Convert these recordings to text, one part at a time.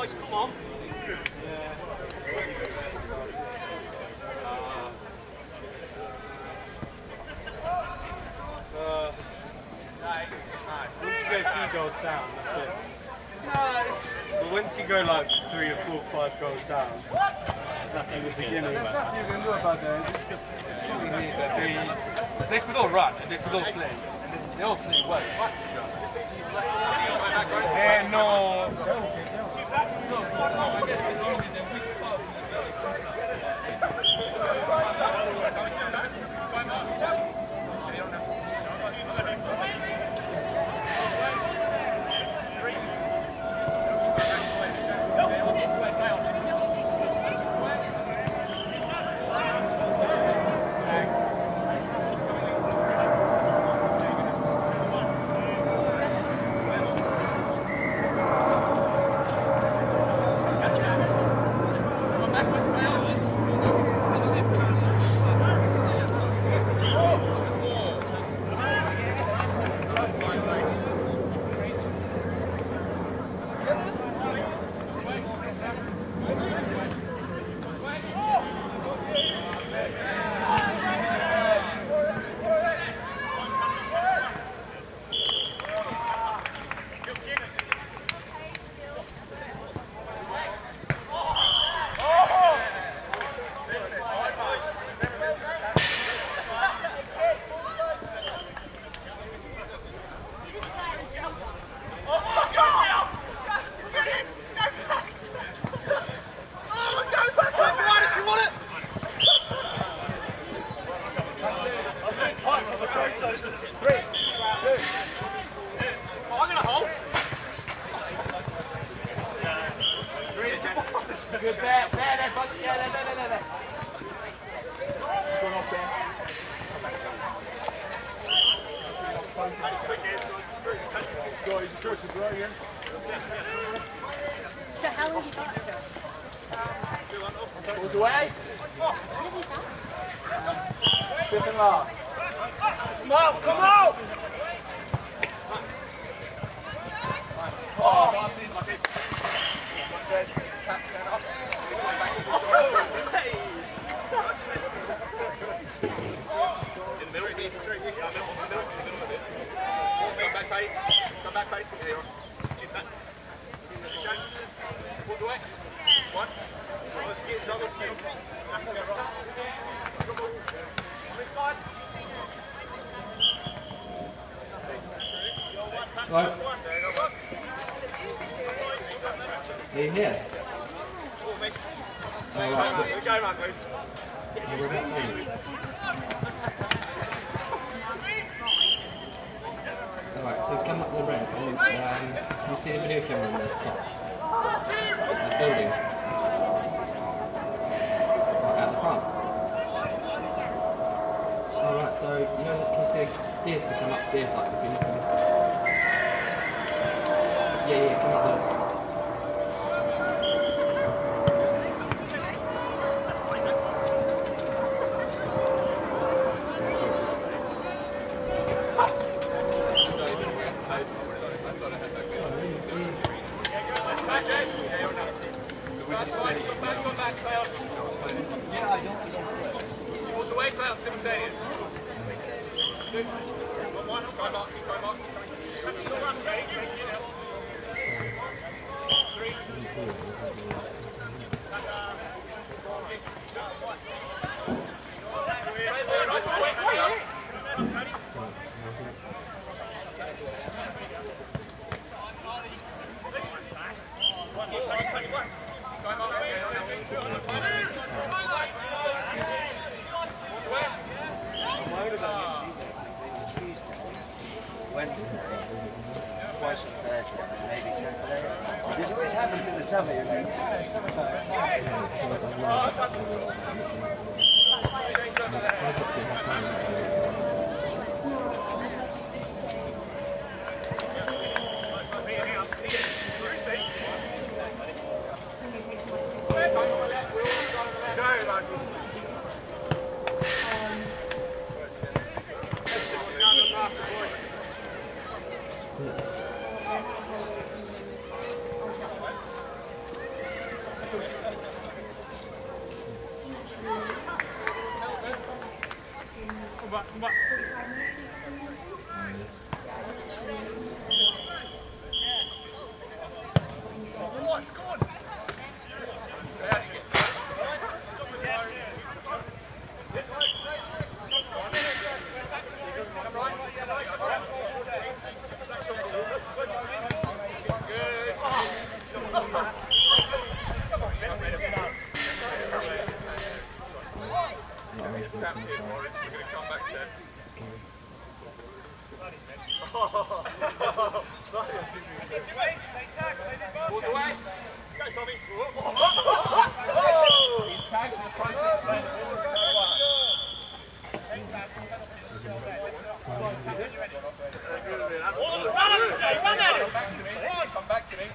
boys, come on. Once you go 3 goals down, that's it. But once you go like 3 or 4, 5 goals down, there's nothing at the beginning. There's nothing you can do about that. They could all run and they could all play. They all play well. No. Good there, there, yeah, there. Going off there. So how long have you got? Balls away. Fifth and last. Come on! Oh, tap going up. In the middle, come back, pace. There you are. Keep that. Pulls away. One. Double skills. Right. Are you here? Alright, so come up the ramp and can you see the video camera on the top? The building. Right, at the front. Alright, so you know can you see stairs to come upstairs like if you look at Yeah, come up there. Twice on Thursday, maybe Saturday. It happens in the summer, you know. He's tagged in the process of playing forward. Come back to me.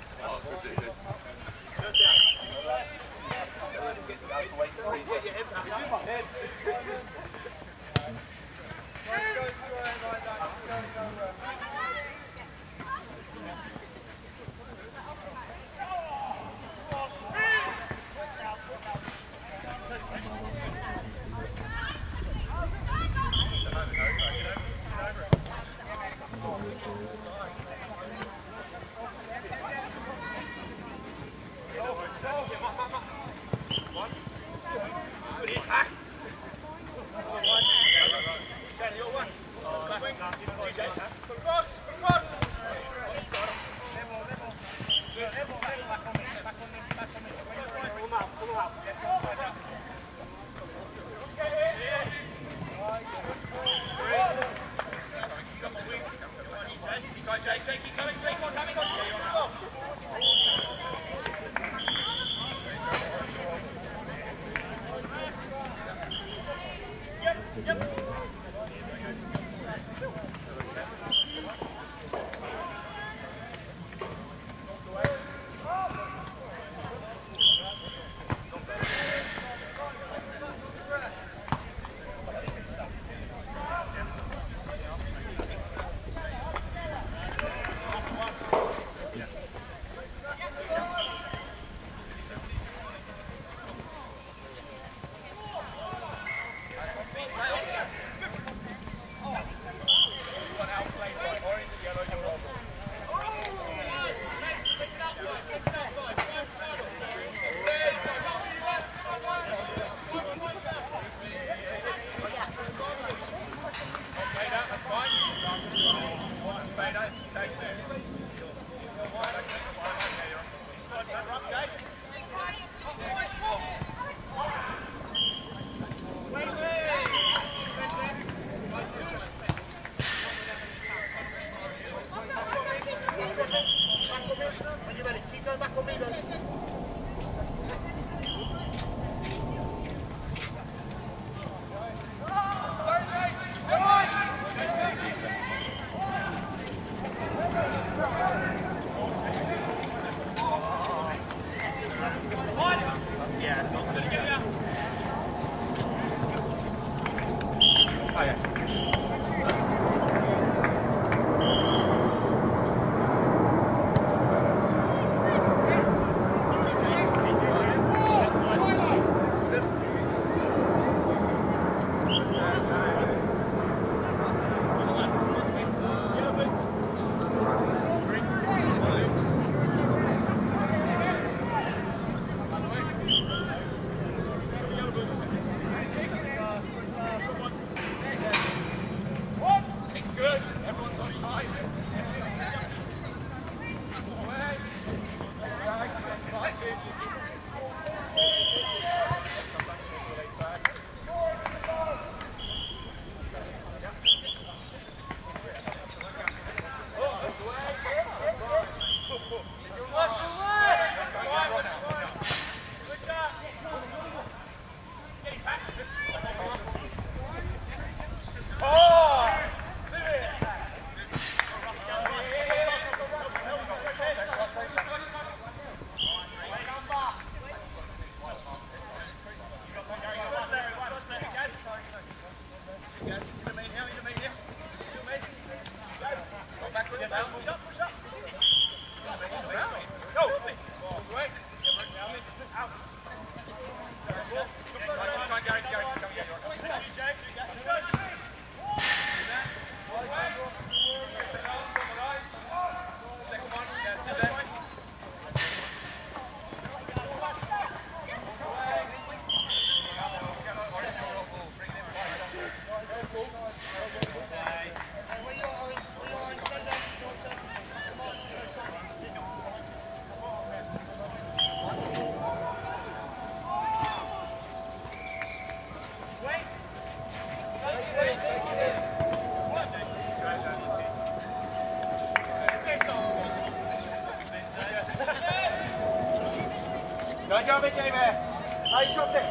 Good job, Jamie. How you dropped it?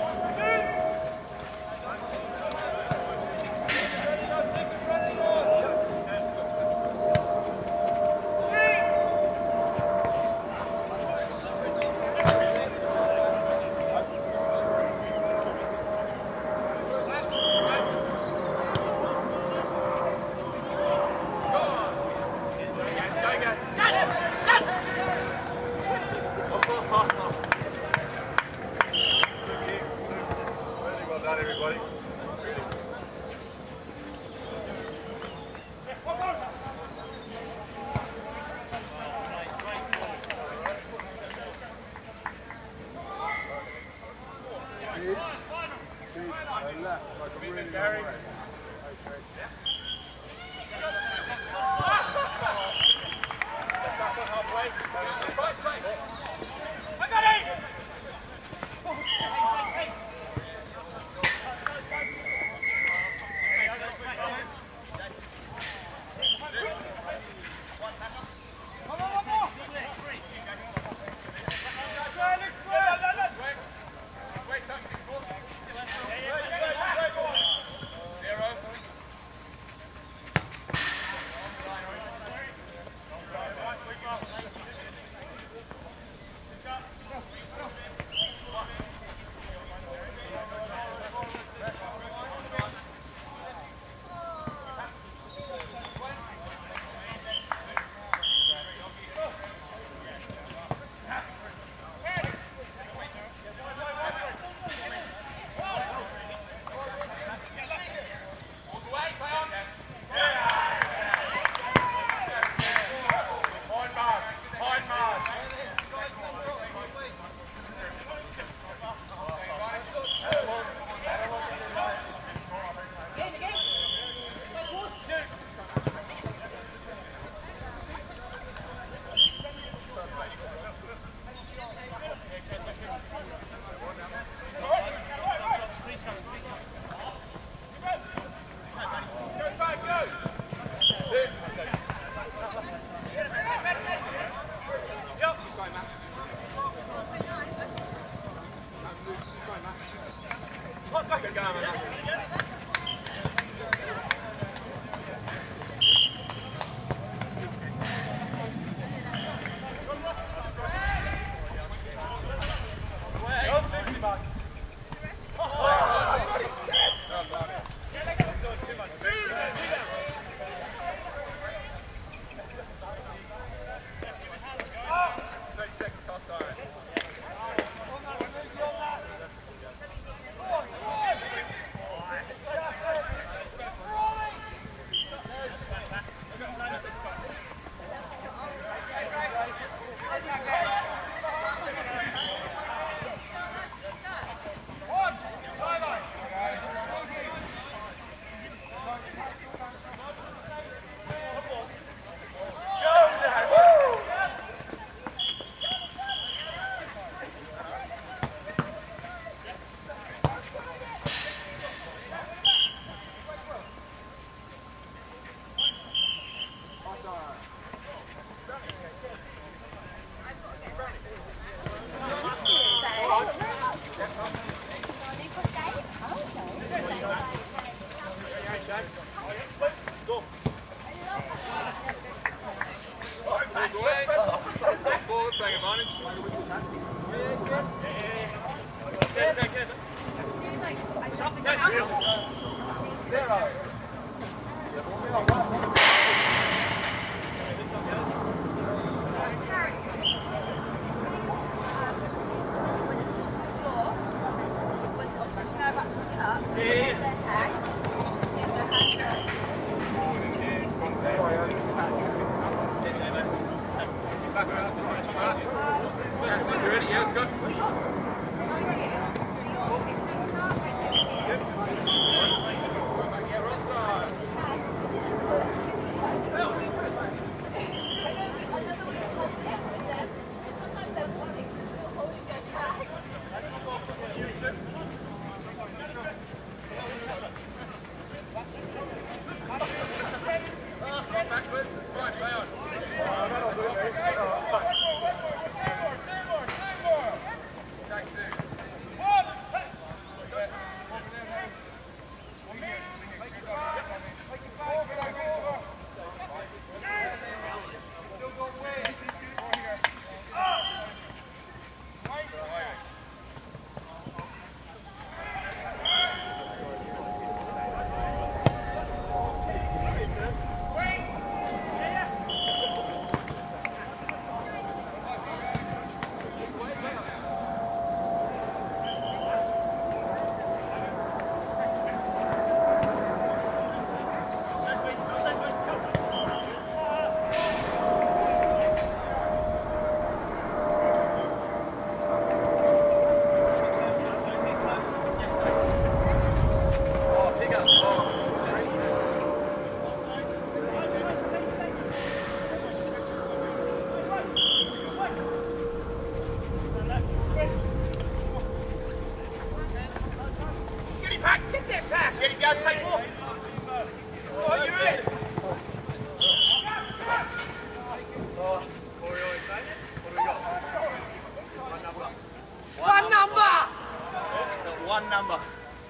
One number.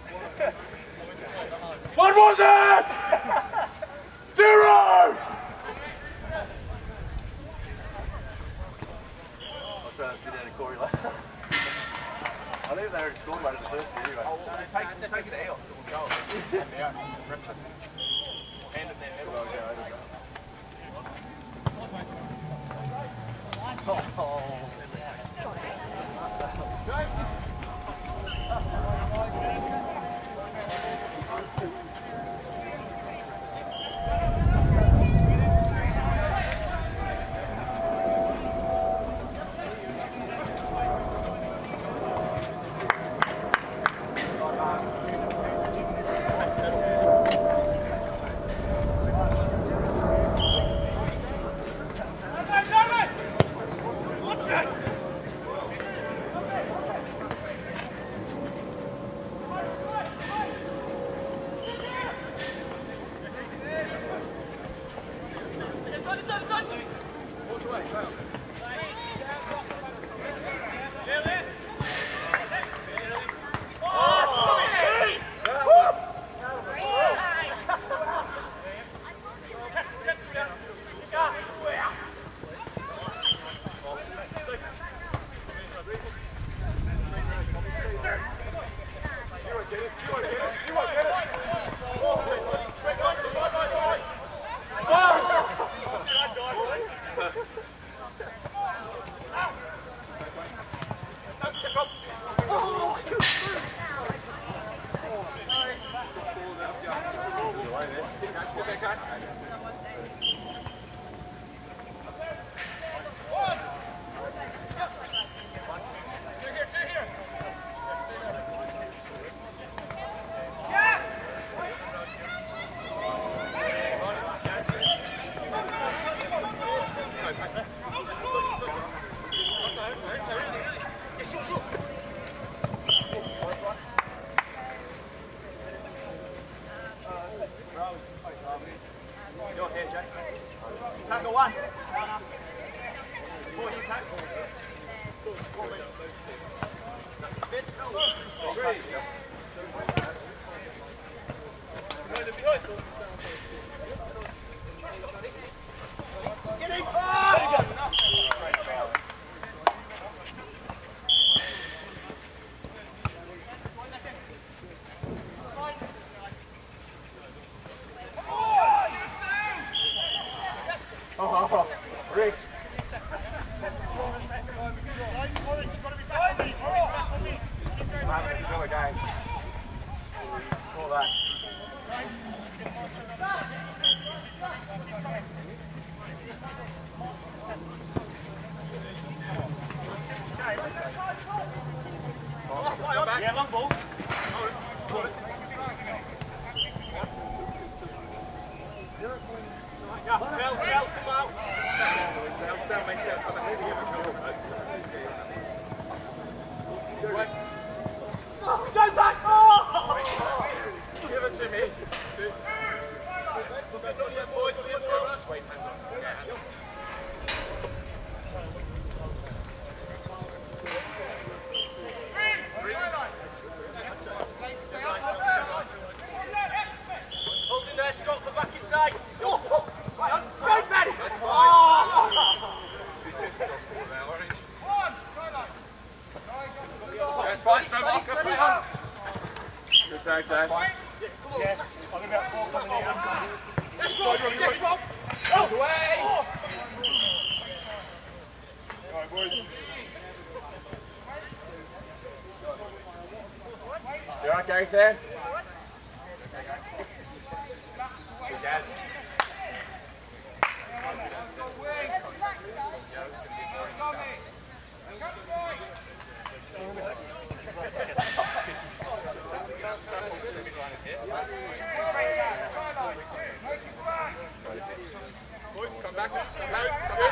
What was it? 0! I'll try to fit out a Corey later. I think they were scored by the first anyway. Take it out, so we'll go. Hand it there. Tackle one. Yeah, long ball. Yeah, Bell, come out. Bell, makes that come ahead go back! Oh! Give it to me. Boys, wait, hands on. Yeah, hands on. Scott for back inside. Go, Benny. That's fine. That's fine. Good tag, Dave. Yeah, I'm about 4 coming in. Yes, Rob. Out away. All right, boys. You all right, Gary, Sam? Dad. Boys, come back. Come back.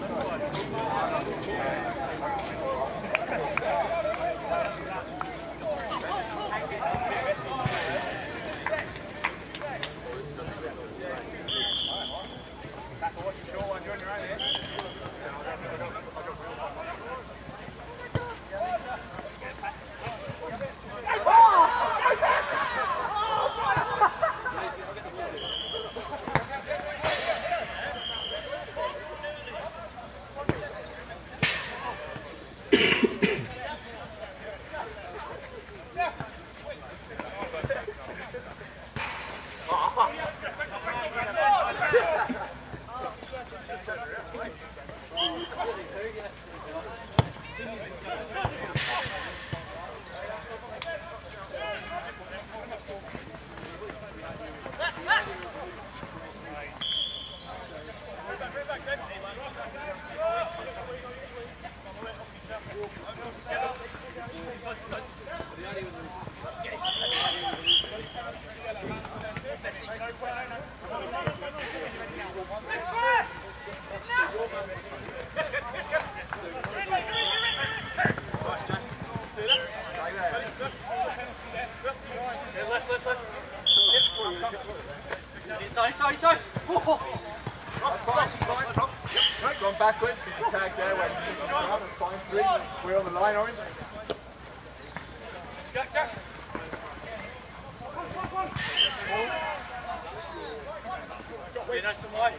Gone backwards, there's the tag there, wait, fine, three, we're on the line, Orange. Jack. You know some wide.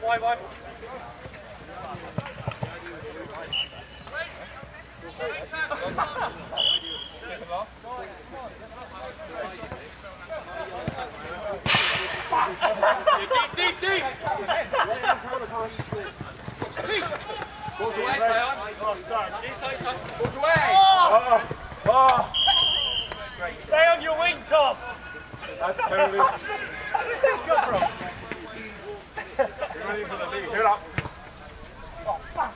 Deep. Balls away, Bayon. Inside. Balls away. Oh. Stay on your wing, Tom. That's totally. Where did that come from? You're running for the lead. Give it up. Oh, fuck.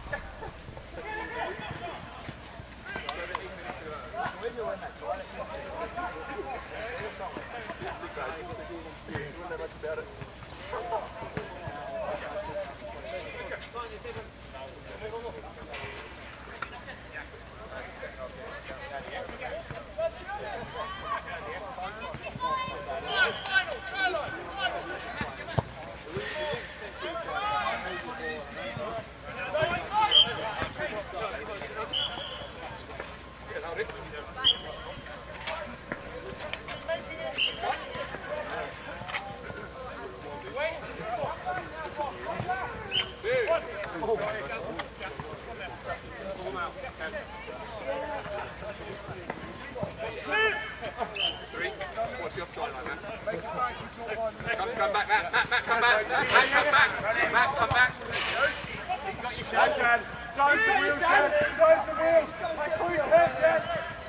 What's the offside like that? Come back, Matt, come back. Matt, come back. You've got your shot. Chad. Drive the wheels, Chad. Drive the wheels. Pull your head, Chad.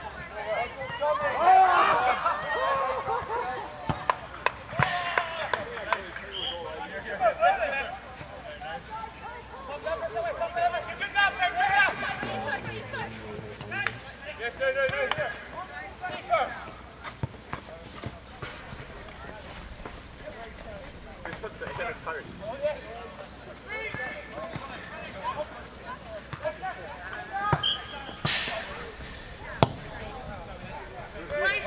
Yes, no. Right.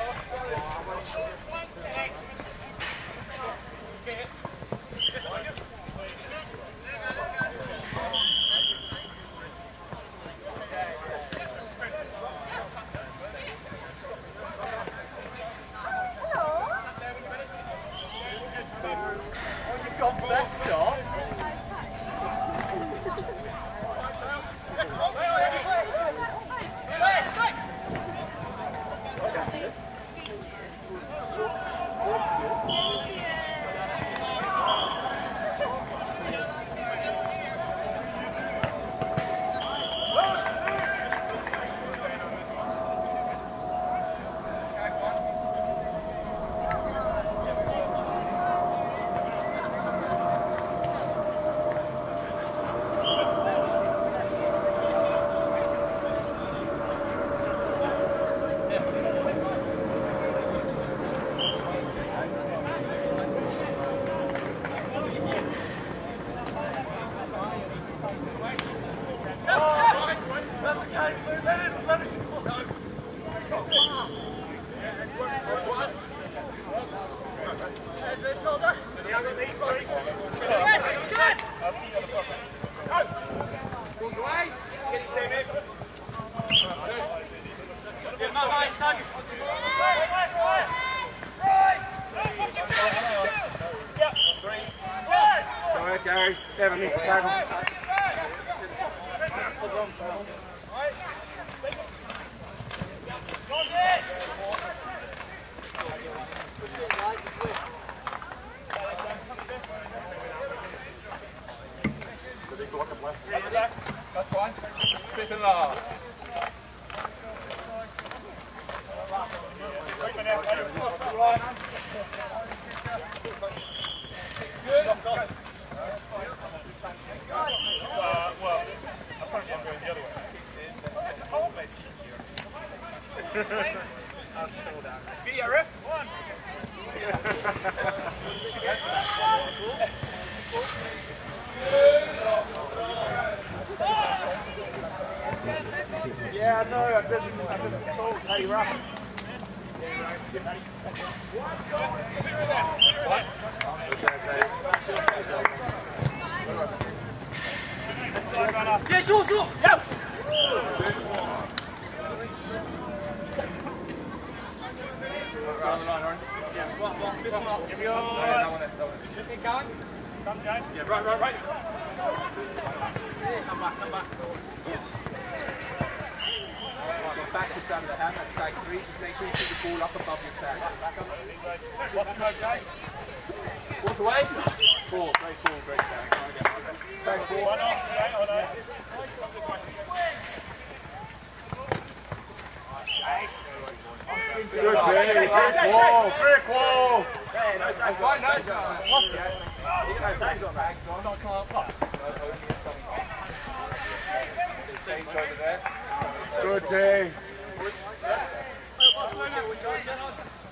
Go ahead, Gary. Devon needs to tackle. That's fine. Fifth and last. Video ref. One. Yeah, I know. I've been told how you wrap it. Yeah, short. Yes. This one up. Give me your. Keep going. Come, James. Yeah, right. Come back. Backwards under the hand, that's take 3. Just make sure you keep the ball up above your tag. What's the move, James? Walk away. 4. Great tag. Tag 4. One off, James. Hold on. Good, Jay. Brick wall. That's fine, no, it's lost it. You can have tags on that. Not can't pass. Change over there. Good, Jay. Barcelona.